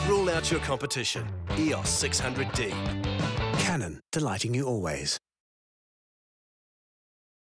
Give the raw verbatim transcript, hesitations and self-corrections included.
Rule out your competition. E O S six hundred D. Canon, delighting you always.